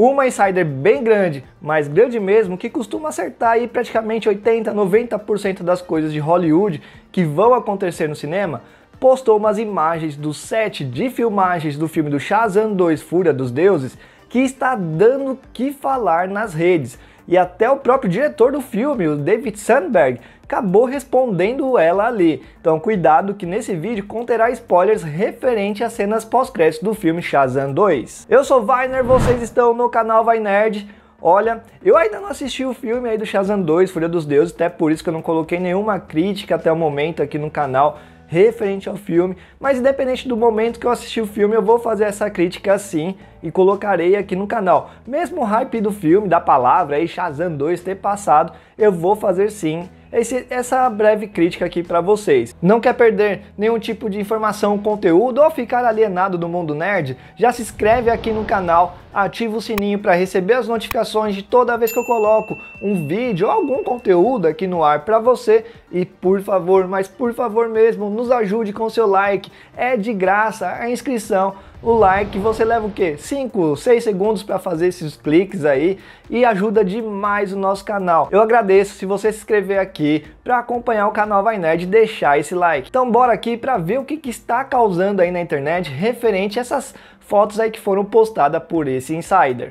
Uma insider bem grande, mas grande mesmo, que costuma acertar aí praticamente 80, 90% das coisas de Hollywood que vão acontecer no cinema, postou umas imagens do set de filmagens do filme do Shazam 2 Fúria dos Deuses, que está dando o que falar nas redes. E até o próprio diretor do filme, o David Sandberg, acabou respondendo ela ali. Então cuidado que nesse vídeo conterá spoilers referente às cenas pós-créditos do filme Shazam 2. Eu sou Vainer, vocês estão no canal Vai Nerd. Olha, eu ainda não assisti o filme aí do Shazam 2, Fúria dos Deuses, até por isso que eu não coloquei nenhuma crítica até o momento aqui no canal referente ao filme, mas independente do momento que eu assistir o filme, eu vou fazer essa crítica sim e colocarei aqui no canal. Mesmo o hype do filme, da palavra aí Shazam 2 ter passado, eu vou fazer sim essa breve crítica aqui para vocês. Não quer perder nenhum tipo de informação, conteúdo ou ficar alienado do mundo nerd? Já se inscreve aqui no canal, ativa o sininho para receber as notificações de toda vez que eu coloco um vídeo ou algum conteúdo aqui no ar para você. E por favor, mas por favor mesmo, nos ajude com o seu like, é de graça a inscrição. O like, você leva o quê? 5, 6 segundos para fazer esses cliques aí e ajuda demais o nosso canal. Eu agradeço se você se inscrever aqui para acompanhar o canal Vai Nerd e deixar esse like. Então bora aqui para ver o que está causando aí na internet referente a essas fotos aí que foram postadas por esse insider.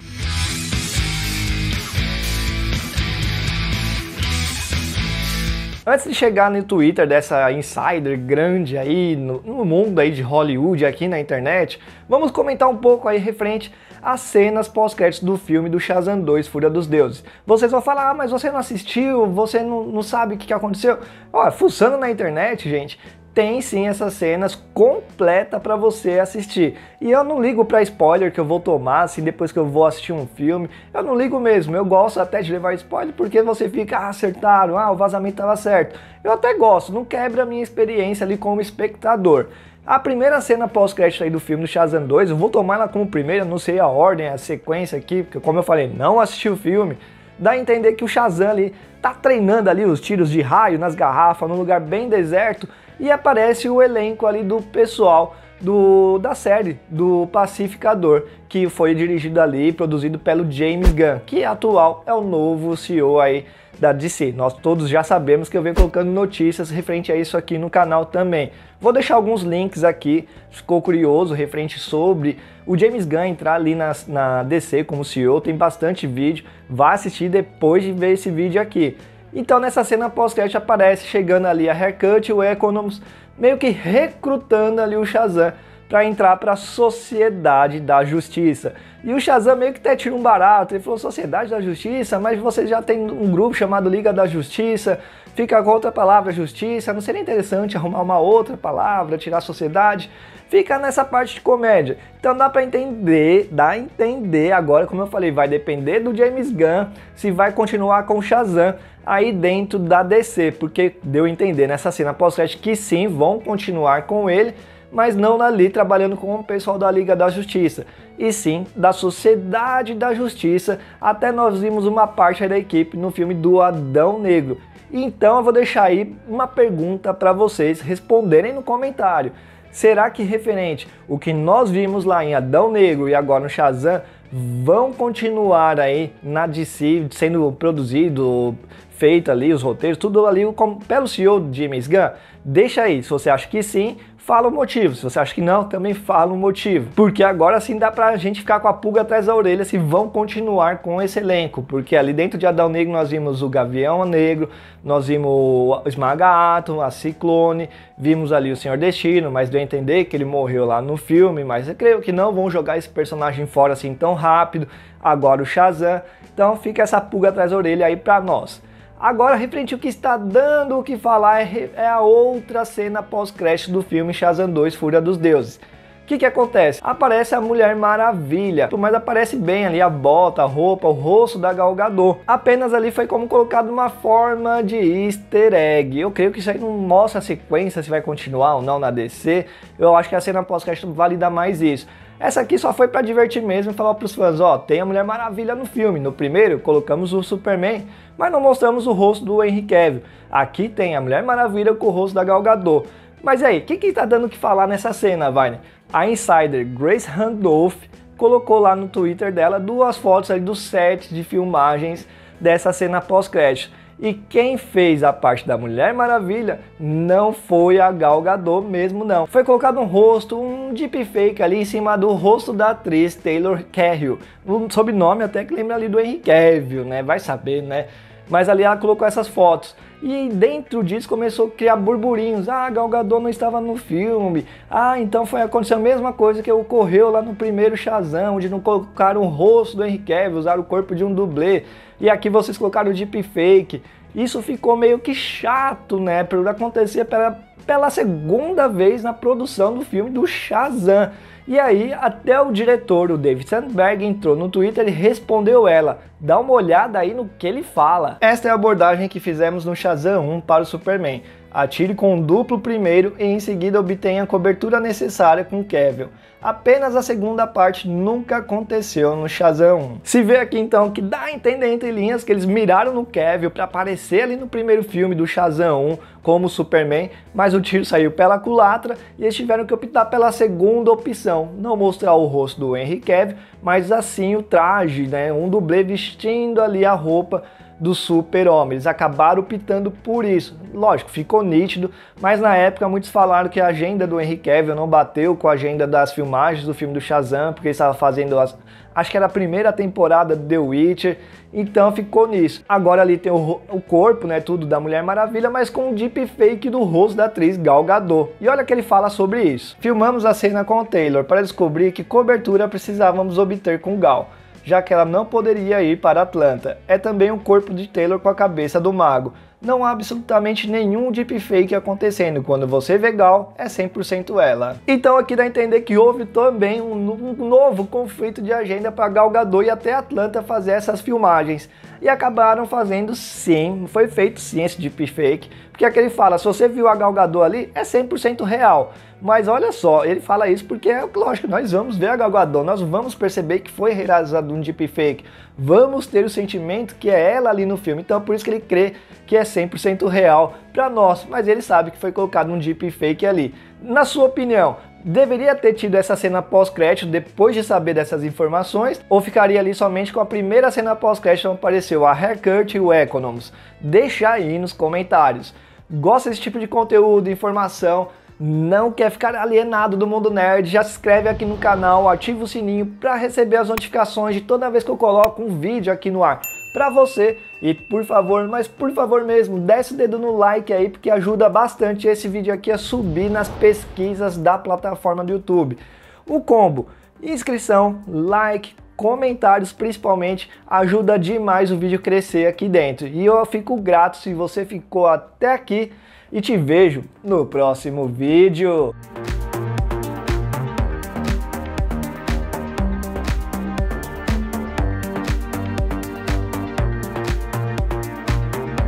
Antes de chegar no Twitter dessa insider grande aí no mundo aí de Hollywood aqui na internet, vamos comentar um pouco aí referente às cenas pós-créditos do filme do Shazam 2 Fúria dos Deuses. Vocês vão falar, mas você não assistiu, você não sabe o que aconteceu? Olha, fuçando na internet, gente, tem sim essas cenas completas para você assistir. E eu não ligo para spoiler que eu vou tomar assim depois que eu vou assistir um filme. Eu não ligo mesmo, eu gosto até de levar spoiler porque você fica, acertaram, o vazamento estava certo. Eu até gosto, não quebra a minha experiência ali como espectador. A primeira cena pós-crédito aí do filme do Shazam 2, eu vou tomar ela como primeira, não sei a ordem, a sequência aqui, porque como eu falei, não assisti o filme. Dá a entender que o Shazam ali tá treinando ali os tiros de raio nas garrafas, num lugar bem deserto, e aparece o elenco ali do pessoal da série do Pacificador, que foi dirigido ali e produzido pelo James Gunn, que atual é o novo CEO aí da DC. Nós todos já sabemos que eu venho colocando notícias referente a isso aqui no canal também. Vou deixar alguns links aqui, ficou curioso referente sobre o James Gunn entrar ali na DC como CEO, tem bastante vídeo, vá assistir depois de ver esse vídeo aqui. Então nessa cena pós-crédito aparece chegando ali a Haircut e o Economos meio que recrutando ali o Shazam para entrar para a Sociedade da Justiça. E o Shazam meio que até tira um barato, ele falou Sociedade da Justiça, mas vocês já tem um grupo chamado Liga da Justiça, fica com outra palavra Justiça, não seria interessante arrumar uma outra palavra, tirar Sociedade? Fica nessa parte de comédia. Então dá a entender agora, como eu falei, vai depender do James Gunn se vai continuar com o Shazam aí dentro da DC, porque deu a entender nessa cena pós-crédito que sim, vão continuar com ele, mas não ali trabalhando com o pessoal da Liga da Justiça, e sim da Sociedade da Justiça. Até nós vimos uma parte aí da equipe no filme do Adão Negro. Então eu vou deixar aí uma pergunta para vocês responderem no comentário. Será que referente o que nós vimos lá em Adão Negro e agora no Shazam vão continuar aí na DC sendo produzido, feito ali os roteiros, tudo ali pelo CEO James Gunn? Deixa aí, se você acha que sim, fala o motivo. Se você acha que não, também fala o motivo. Porque agora sim dá pra gente ficar com a pulga atrás da orelha se vão continuar com esse elenco. Porque ali dentro de Adão Negro nós vimos o Gavião Negro, nós vimos o Esmaga-Átomo, a Ciclone, vimos ali o Senhor Destino, mas deu a entender que ele morreu lá no filme, mas eu creio que não vão jogar esse personagem fora assim tão rápido. Agora o Shazam, então fica essa pulga atrás da orelha aí pra nós. Agora, referente ao que está dando o que falar é a outra cena pós-crédito do filme Shazam 2 Fúria dos Deuses. O que acontece? Aparece a Mulher Maravilha, mas aparece bem ali a bota, a roupa, o rosto da Gal Gadot. Apenas ali foi como colocado uma forma de easter egg. Eu creio que isso aí não mostra a sequência, se vai continuar ou não na DC. Eu acho que a cena pós-crédito valida mais isso. Essa aqui só foi para divertir mesmo e falar para os fãs, ó, tem a Mulher Maravilha no filme. No primeiro colocamos o Superman, mas não mostramos o rosto do Henry Cavill. Aqui tem a Mulher Maravilha com o rosto da Gal Gadot. Mas aí, o que tá dando o que falar nessa cena, Vainer? A insider Grace Randolph colocou lá no Twitter dela 2 fotos ali do set de filmagens dessa cena pós-crédito. E quem fez a parte da Mulher Maravilha não foi a Gal Gadot mesmo não. Foi colocado um rosto, um deepfake ali em cima do rosto da atriz Taylor Cahill. Um sobrenome até que lembra ali do Henry Cavill, né? Vai saber, né? Mas ali ela colocou essas fotos. E dentro disso começou a criar burburinhos. Ah, Gal Gadot não estava no filme. Ah, então aconteceu a mesma coisa que ocorreu lá no primeiro Shazam, onde não colocaram o rosto do Henry Cavill, usaram o corpo de um dublê. E aqui vocês colocaram o deepfake. Isso ficou meio que chato, né? Por acontecer pela segunda vez na produção do filme do Shazam. E aí até o diretor, o David Sandberg, entrou no Twitter e respondeu ela. Dá uma olhada aí no que ele fala. Esta é a abordagem que fizemos no Shazam 1 para o Superman. Atire com um duplo primeiro e em seguida obtenha a cobertura necessária com Cavill. Apenas a segunda parte nunca aconteceu no Shazam 1. Se vê aqui então que dá a entender entre linhas que eles miraram no Cavill para aparecer ali no primeiro filme do Shazam 1 como Superman, mas o tiro saiu pela culatra e eles tiveram que optar pela segunda opção, não mostrar o rosto do Henry Cavill, mas assim o traje, né, um dublê vestindo ali a roupa do Super-Homem. Eles acabaram optando por isso. Lógico, ficou nítido, mas na época muitos falaram que a agenda do Henry Cavill não bateu com a agenda das filmagens do filme do Shazam, porque ele estava fazendo, acho que era a primeira temporada do The Witcher, então ficou nisso. Agora ali tem o corpo, né, tudo da Mulher Maravilha, mas com um deepfake do rosto da atriz Gal Gadot. E olha que ele fala sobre isso. Filmamos a cena com o Taylor para descobrir que cobertura precisávamos obter com Gal, já que ela não poderia ir para Atlanta. É também o corpo de Taylor com a cabeça do mago. Não há absolutamente nenhum deepfake acontecendo. Quando você vê Gal, é 100% ela. Então aqui dá a entender que houve também um novo conflito de agenda para Gal Gadot ir até Atlanta fazer essas filmagens. E acabaram fazendo sim, foi feito sim esse deepfake. Porque aqui ele fala, se você viu a Gal Gadot ali, é 100% real. Mas olha só, ele fala isso porque é lógico, nós vamos ver a Gal Gadot, nós vamos perceber que foi realizado um deepfake, vamos ter o sentimento que é ela ali no filme, então por isso que ele crê que é 100% real para nós, mas ele sabe que foi colocado um deepfake ali. Na sua opinião, deveria ter tido essa cena pós-crédito depois de saber dessas informações, ou ficaria ali somente com a primeira cena pós-crédito onde apareceu a Haircut e o Economs? Deixa aí nos comentários. Gosta desse tipo de conteúdo, informação? Não quer ficar alienado do mundo nerd? Já se inscreve aqui no canal, ativa o sininho para receber as notificações de toda vez que eu coloco um vídeo aqui no ar para você. E por favor, mas por favor mesmo, desce o dedo no like aí, porque ajuda bastante esse vídeo aqui a subir nas pesquisas da plataforma do YouTube. O combo inscrição, like, comentários principalmente, ajuda demais o vídeo crescer aqui dentro. E eu fico grato se você ficou até aqui e te vejo no próximo vídeo.